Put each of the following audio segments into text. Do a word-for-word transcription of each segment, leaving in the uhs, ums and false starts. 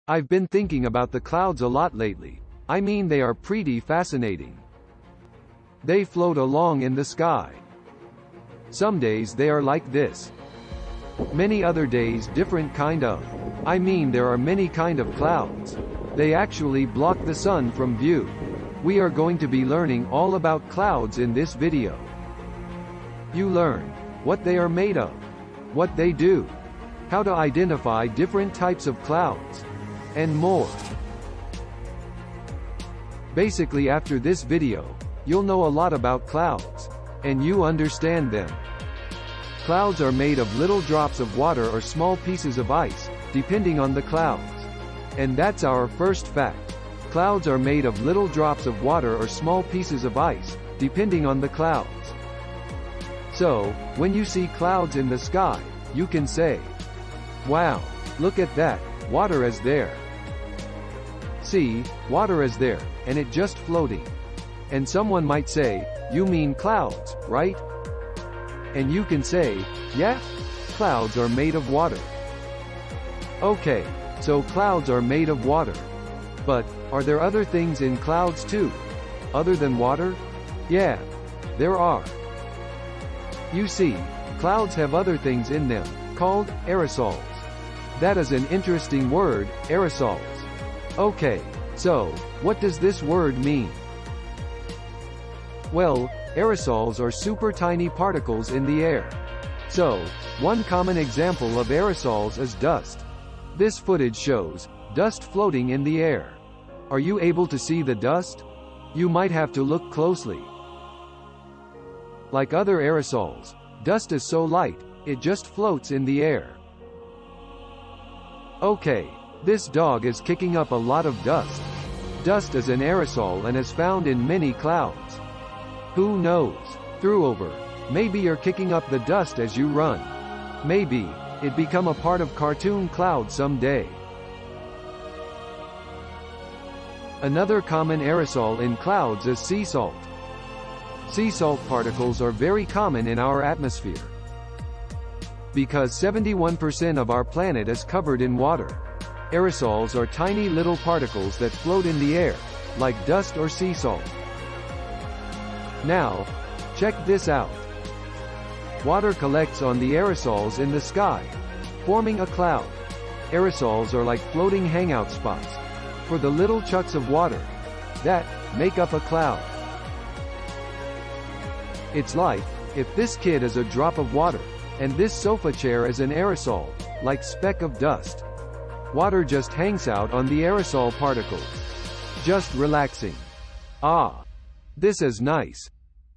I've been thinking about the clouds a lot lately. I mean, they are pretty fascinating. They float along in the sky. Some days they are like this. Many other days different kind of. I mean, there are many kind of clouds. They actually block the sun from view. We are going to be learning all about clouds in this video. You learn what they are made of, what they do, how to identify different types of clouds, and more. Basically, after this video, you'll know a lot about clouds, and you understand them. Clouds are made of little drops of water or small pieces of ice, depending on the clouds. And that's our first fact. Clouds are made of little drops of water or small pieces of ice, depending on the clouds. So, when you see clouds in the sky, you can say, "Wow, look at that, water is there. See, water is there, and it just floating." And someone might say, "You mean clouds, right?" And you can say, "Yeah, clouds are made of water." Okay, so clouds are made of water. But, are there other things in clouds too? Other than water? Yeah, there are. You see, clouds have other things in them, called aerosols. That is an interesting word, aerosols. Okay, so, what does this word mean? Well, aerosols are super tiny particles in the air. So, one common example of aerosols is dust. This footage shows dust floating in the air. Are you able to see the dust? You might have to look closely. Like other aerosols, dust is so light, it just floats in the air. Okay, this dog is kicking up a lot of dust. Dust is an aerosol and is found in many clouds. Who knows? Through over. Maybe you're kicking up the dust as you run. Maybe it become a part of cartoon cloud someday. Another common aerosol in clouds is sea salt. Sea salt particles are very common in our atmosphere. Because seventy-one percent of our planet is covered in water, aerosols are tiny little particles that float in the air, like dust or sea salt. Now, check this out. Water collects on the aerosols in the sky, forming a cloud. Aerosols are like floating hangout spots for the little chunks of water that make up a cloud. It's like if this kid is a drop of water, and this sofa chair is an aerosol, like speck of dust. Water just hangs out on the aerosol particles, just relaxing. Ah, this is nice.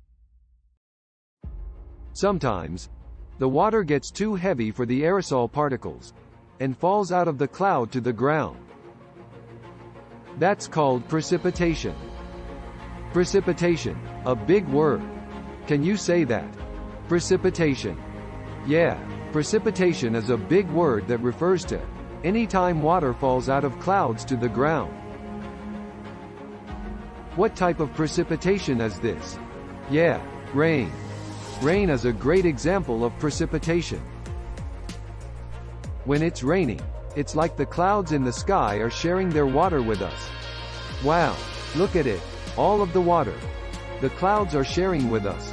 Sometimes, the water gets too heavy for the aerosol particles, and falls out of the cloud to the ground. That's called precipitation. Precipitation, a big word. Can you say that? Precipitation. Yeah, precipitation is a big word that refers to any time water falls out of clouds to the ground. What type of precipitation is this? Yeah, rain. Rain is a great example of precipitation. When it's raining, it's like the clouds in the sky are sharing their water with us. Wow, look at it, all of the water. The clouds are sharing with us.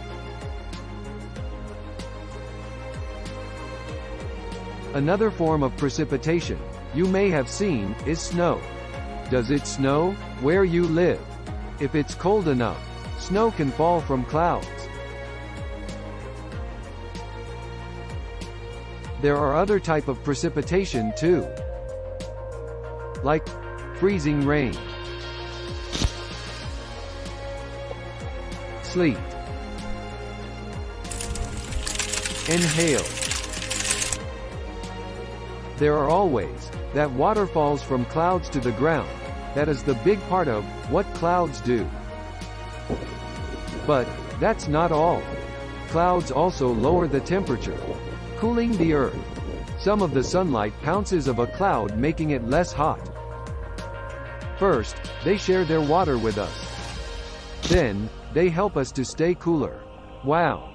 Another form of precipitation you may have seen is snow. Does it snow where you live? If it's cold enough, snow can fall from clouds. There are other type of precipitation too, like freezing rain, sleet, and hail. There are always that water falls from clouds to the ground. That is the big part of what clouds do. But that's not all. Clouds also lower the temperature, cooling the earth. Some of the sunlight pounces of a cloud, making it less hot. First, they share their water with us. Then, they help us to stay cooler. Wow.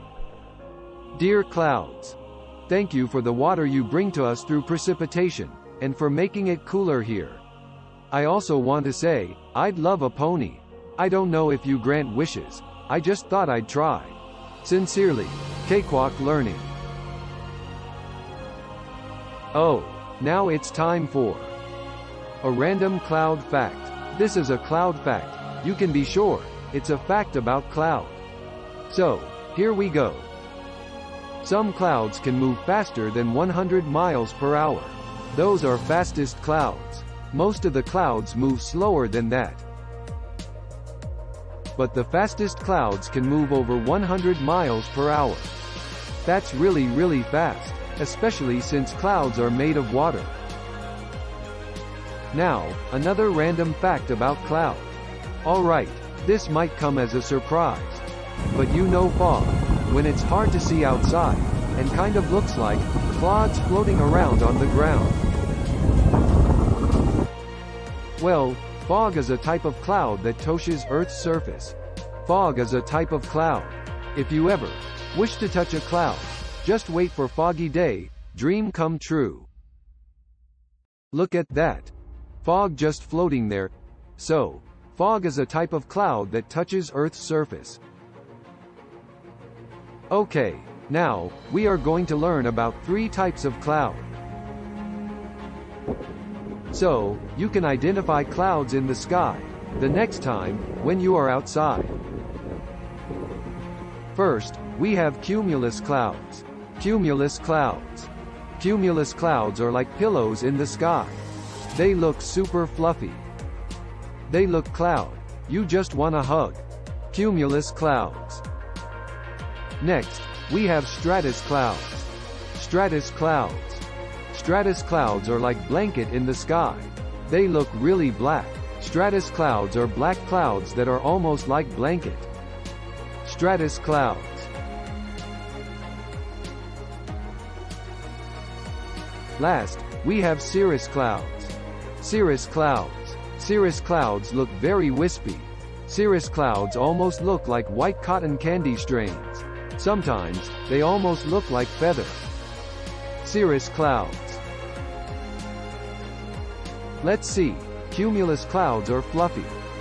Dear clouds, thank you for the water you bring to us through precipitation. and for making it cooler here. I also want to say, I'd love a pony. I don't know if you grant wishes, I just thought I'd try. Sincerely, Cakewalk Learning. Oh, now it's time for a random cloud fact. This is a cloud fact. You can be sure, it's a fact about cloud. So, here we go. Some clouds can move faster than one hundred miles per hour. Those are fastest clouds. Most of the clouds move slower than that. But the fastest clouds can move over one hundred miles per hour. That's really really fast, especially since clouds are made of water. Now, another random fact about cloud. Alright, this might come as a surprise. But you know fog, when it's hard to see outside, and kind of looks like clouds floating around on the ground. Well, fog is a type of cloud that touches Earth's surface. Fog is a type of cloud. If you ever wish to touch a cloud, just wait for foggy day, dream come true. Look at that. Fog just floating there. So, fog is a type of cloud that touches Earth's surface. Okay, now, we are going to learn about three types of cloud. So, you can identify clouds in the sky, the next time, when you are outside. First, we have cumulus clouds. Cumulus clouds. Cumulus clouds are like pillows in the sky. They look super fluffy. They look cloud. You just wanna hug. Cumulus clouds. Next, we have stratus clouds. Stratus clouds. Stratus clouds are like blanket in the sky. They look really black. Stratus clouds are black clouds that are almost like blanket. Stratus clouds. Last, we have cirrus clouds. Cirrus clouds. Cirrus clouds look very wispy. Cirrus clouds almost look like white cotton candy strains. Sometimes, they almost look like feather. Cirrus clouds. Let's see. Cumulus clouds are fluffy.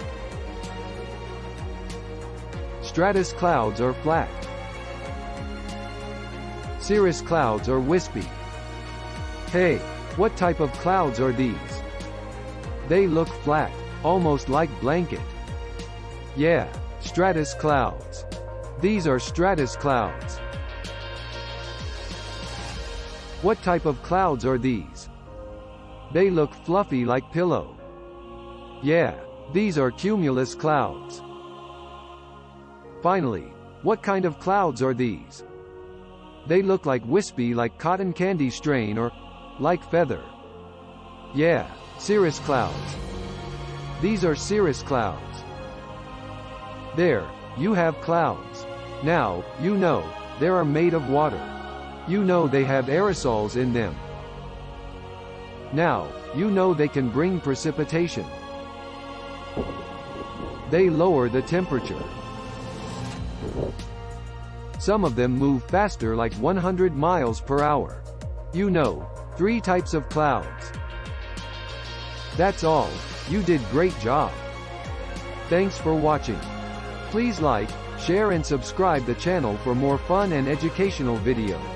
Stratus clouds are flat. Cirrus clouds are wispy. Hey, what type of clouds are these? They look flat, almost like blanket. Yeah, stratus clouds. These are stratus clouds. What type of clouds are these? They look fluffy like pillow. Yeah, these are cumulus clouds. Finally, what kind of clouds are these? They look like wispy like cotton candy strain or like feather. Yeah, cirrus clouds. These are cirrus clouds. There, you have clouds. Now, you know, they are made of water. You know they have aerosols in them. Now, you know they can bring precipitation. They lower the temperature. Some of them move faster like one hundred miles per hour. You know, three types of clouds. That's all. You did great job. Thanks for watching. Please like, share and subscribe the channel for more fun and educational videos.